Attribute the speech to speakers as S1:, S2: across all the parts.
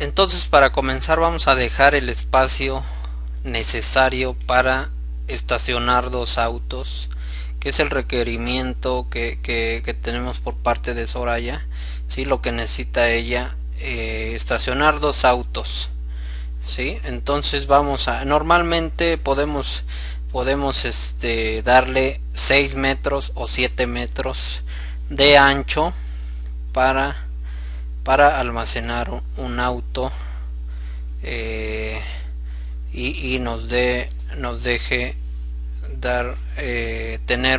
S1: Entonces, para comenzar vamos a dejar el espacio necesario para estacionar dos autos, que es el requerimiento que tenemos por parte de Soraya. ¿Sí? Lo que necesita ella, estacionar dos autos. ¿Sí? Entonces vamos a, normalmente podemos darle 6 metros o 7 metros de ancho para almacenar un auto, y nos deje dar, tener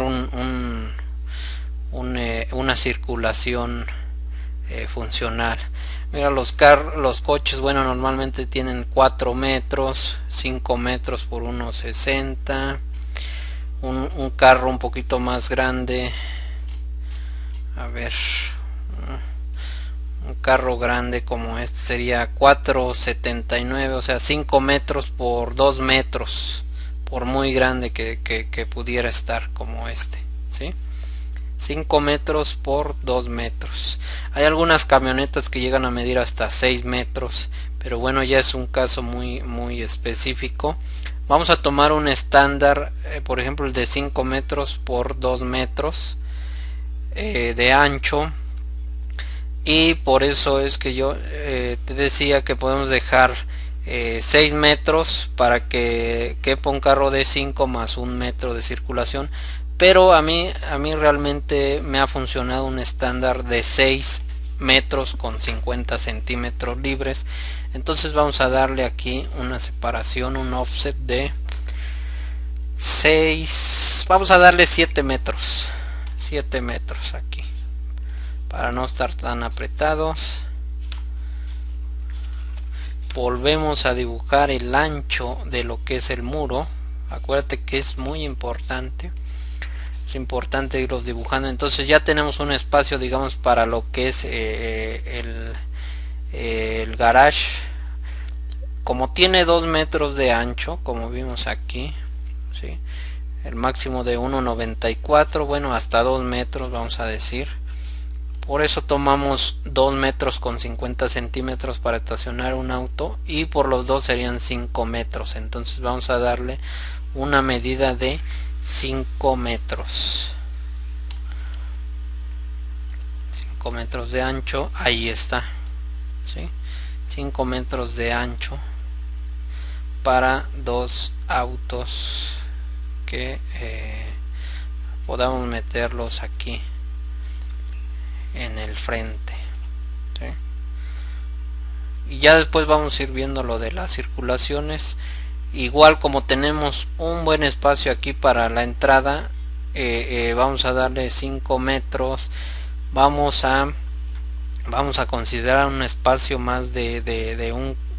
S1: una circulación funcional. Mira, los coches, bueno, normalmente tienen 4 metros, 5 metros por 1,60. Un carro un poquito más grande, a ver, un carro grande como este sería 4,79, o sea 5 metros por 2 metros, por muy grande que pudiera estar como este, ¿sí? 5 metros por 2 metros. Hay algunas camionetas que llegan a medir hasta 6 metros, pero bueno, ya es un caso muy específico. Vamos a tomar un estándar, por ejemplo el de 5 metros por 2 metros de ancho, y por eso es que yo te decía que podemos dejar 6 metros para que quepa un carro de 5 más 1 metro de circulación, pero a mí realmente me ha funcionado un estándar de 6 metros con 50 centímetros libres. Entonces vamos a darle aquí una separación, un offset de 6, vamos a darle 7 metros aquí para no estar tan apretados. Volvemos a dibujar el ancho de lo que es el muro. Acuérdate que es muy importante, es importante irlos dibujando. Entonces ya tenemos un espacio, digamos, para lo que es el garage. Como tiene 2 metros de ancho, como vimos aquí, ¿sí? El máximo de 1,94, bueno, hasta 2 metros vamos a decir. Por eso tomamos 2 metros con 50 centímetros para estacionar un auto, y por los dos serían 5 metros. Entonces vamos a darle una medida de 5 metros. 5 metros de ancho, ahí está, ¿sí? 5 metros de ancho para dos autos que podamos meterlos aquí en el frente, ¿sí? Y ya después vamos a ir viendo lo de las circulaciones. Igual, como tenemos un buen espacio aquí para la entrada, vamos a darle 5 metros. Vamos a considerar un espacio más de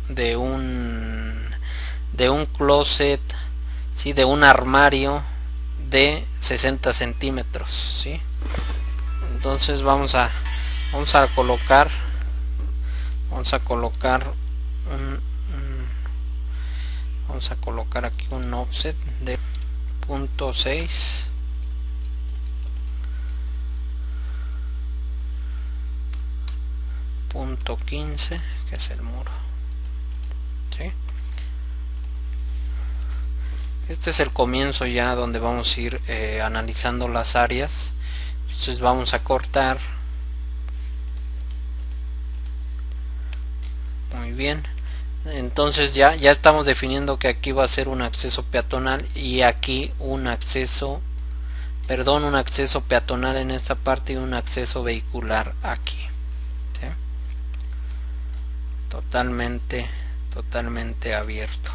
S1: un closet, ¿sí? De un armario de 60 centímetros, ¿sí? Entonces vamos a colocar aquí un offset de 0.6, .15, que es el muro, ¿sí? Este es el comienzo ya donde vamos a ir analizando las áreas. Entonces vamos a cortar. Muy bien. Entonces ya estamos definiendo que aquí va a ser un acceso peatonal y aquí un acceso peatonal en esta parte y un acceso vehicular aquí, ¿sí? Totalmente abierto,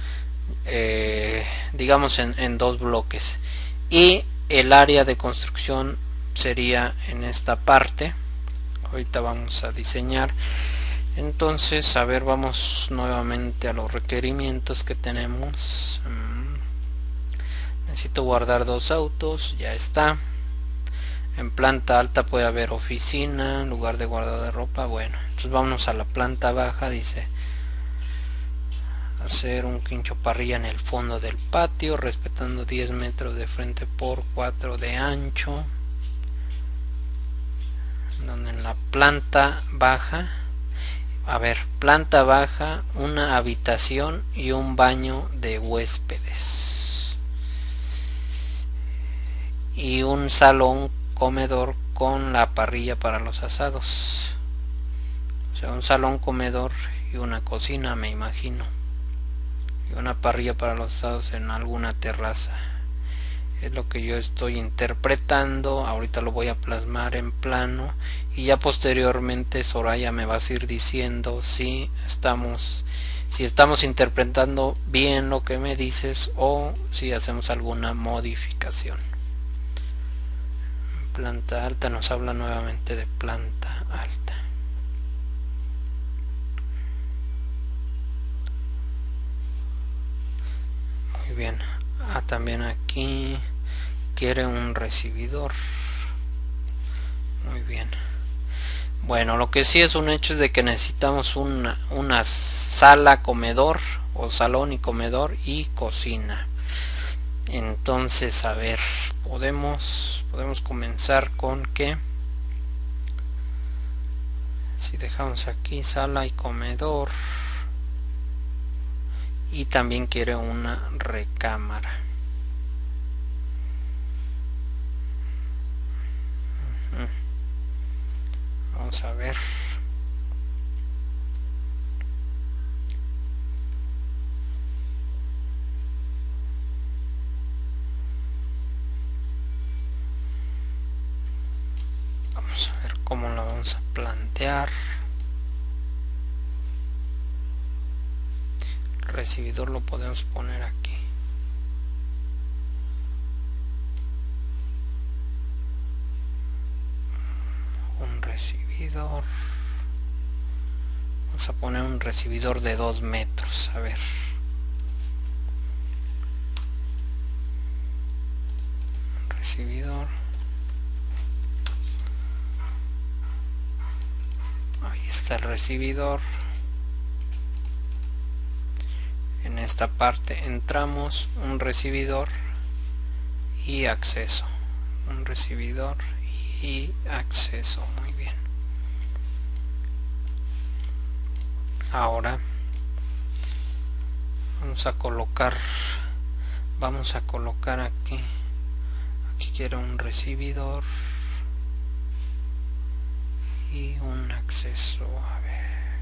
S1: digamos en dos bloques, y el área de construcción sería en esta parte. Ahorita vamos a diseñar. Entonces, a ver, vamos nuevamente a los requerimientos que tenemos. Necesito guardar dos autos, ya está. En planta alta puede haber oficina, lugar de guardado de ropa. Bueno, entonces vámonos a la planta baja. Dice hacer un quincho parrilla en el fondo del patio, respetando 10 metros de frente por 4 de ancho. Donde en la planta baja A ver, planta baja, una habitación y un baño de huéspedes. Y un salón comedor con la parrilla para los asados. O sea, un salón comedor y una cocina, me imagino. Y una parrilla para los asados en alguna terraza. Es lo que yo estoy interpretando. Ahorita lo voy a plasmar en plano y ya posteriormente Soraya me vas a ir diciendo si estamos interpretando bien lo que me dices o si hacemos alguna modificación. Planta alta, nos habla nuevamente de planta alta. Muy bien. También aquí quiere un recibidor. Muy bien. Bueno, lo que sí es un hecho es de que necesitamos una sala comedor o salón y comedor y cocina. Entonces, a ver, podemos comenzar con que si dejamos aquí sala y comedor, y también quiere una recámara. Vamos a ver. Vamos a ver cómo la vamos a plantear. El recibidor lo podemos poner aquí. Un recibidor. Vamos a poner un recibidor de 2 metros. A ver. Un recibidor. Ahí está el recibidor. En esta parte entramos, un recibidor y acceso. Un recibidor y acceso. Muy bien. Ahora vamos a colocar aquí quiero un recibidor y un acceso. A ver.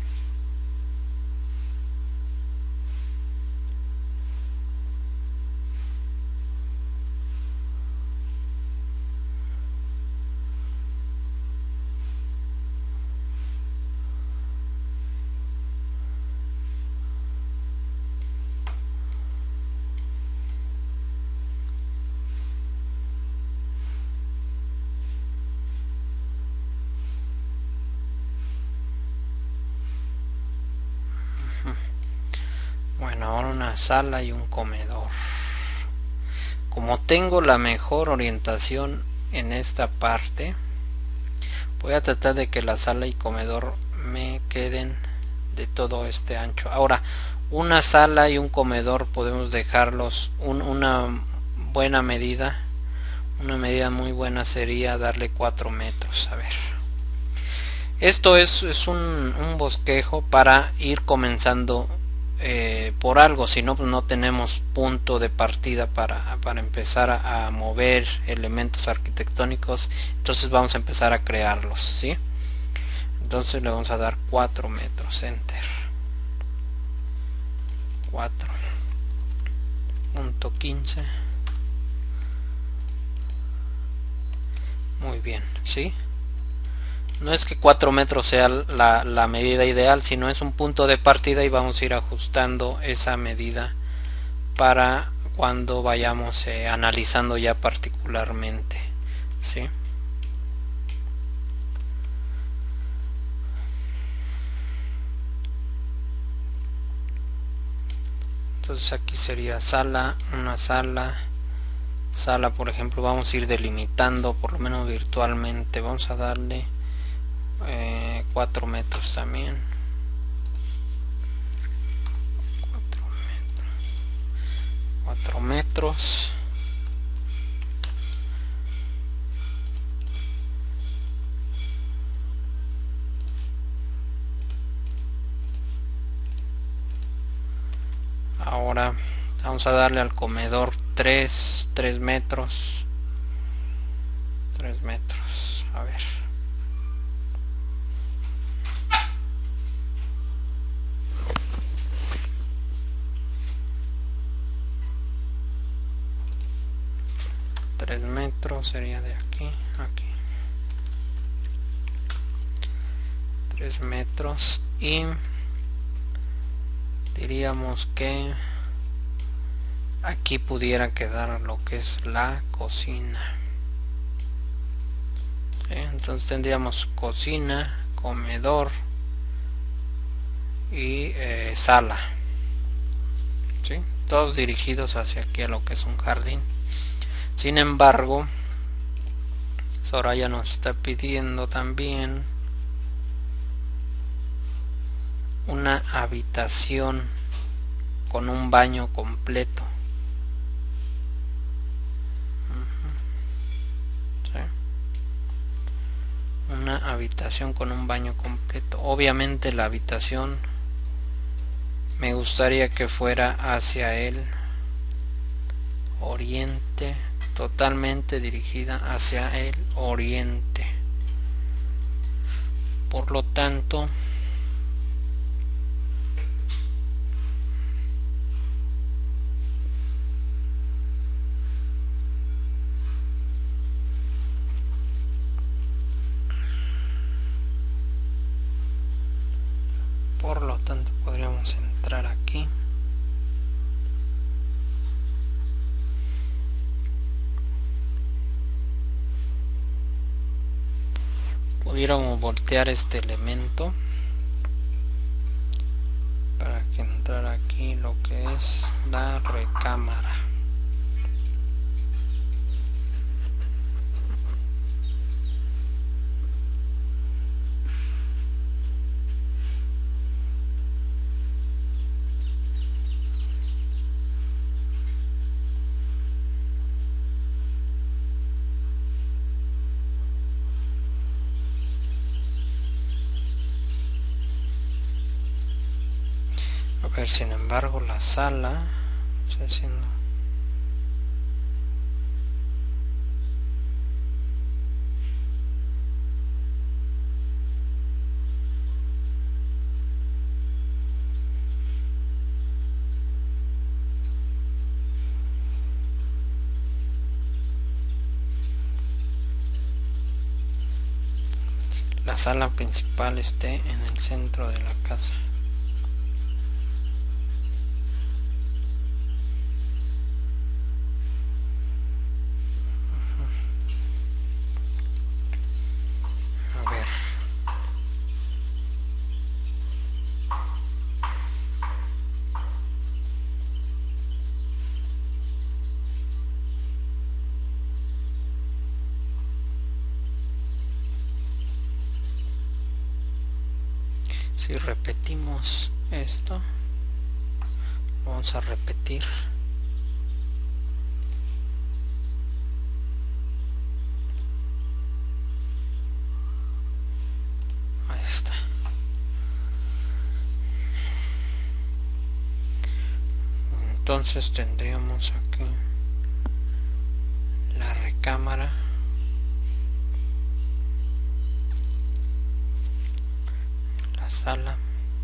S1: Bueno, ahora una sala y un comedor. Como tengo la mejor orientación en esta parte, voy a tratar de que la sala y comedor me queden de todo este ancho. Ahora, una sala y un comedor podemos dejarlos una buena medida. Una medida muy buena sería darle 4 metros. A ver. Esto es un bosquejo para ir comenzando por algo, si no, pues no tenemos punto de partida para empezar a mover elementos arquitectónicos. Entonces vamos a empezar a crearlos, ¿sí? Entonces le vamos a dar 4 metros, enter. 4.15. Muy bien, ¿sí? No es que 4 metros sea la medida ideal, sino es un punto de partida y vamos a ir ajustando esa medida para cuando vayamos analizando ya particularmente, ¿sí? Entonces aquí sería sala, una sala, por ejemplo, vamos a ir delimitando por lo menos virtualmente, vamos a darle 4 metros también. 4 metros. Ahora vamos a darle al comedor 3 metros. 3 metros. A ver. Metros sería de aquí a aquí. 3 metros. Y diríamos que aquí pudiera quedar lo que es la cocina. ¿Sí? Entonces tendríamos cocina, comedor y sala. ¿Sí? Todos dirigidos hacia aquí a lo que es un jardín. Sin embargo, Soraya nos está pidiendo también una habitación con un baño completo. ¿Sí? Una habitación con un baño completo. Obviamente la habitación me gustaría que fuera hacia el oriente, totalmente dirigida hacia el oriente. Por lo tanto, podríamos entrar aquí. Pudiéramos voltear este elemento para que entrara aquí lo que es la recámara. A ver, sin embargo, la sala está haciendo. La sala principal esté en el centro de la casa. A ver. Si repetimos esto, vamos a repetir. Ahí está. Entonces tendríamos aquí la recámara, la sala,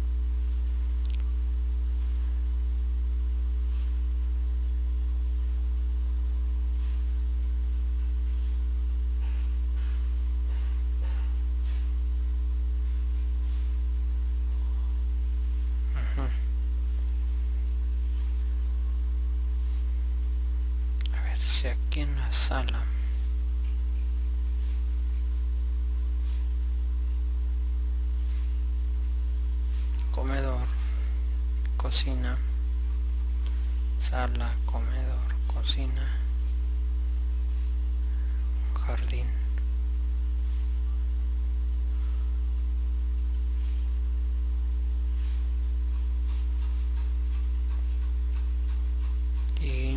S1: a ver si aquí en la sala comedor, cocina, sala, comedor, cocina, jardín. Y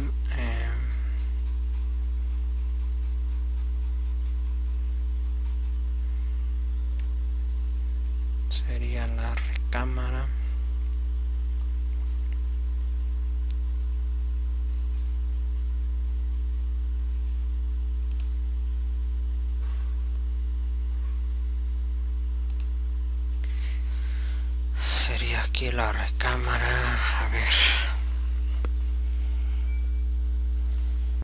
S1: sería la recámara, aquí la recámara, a ver.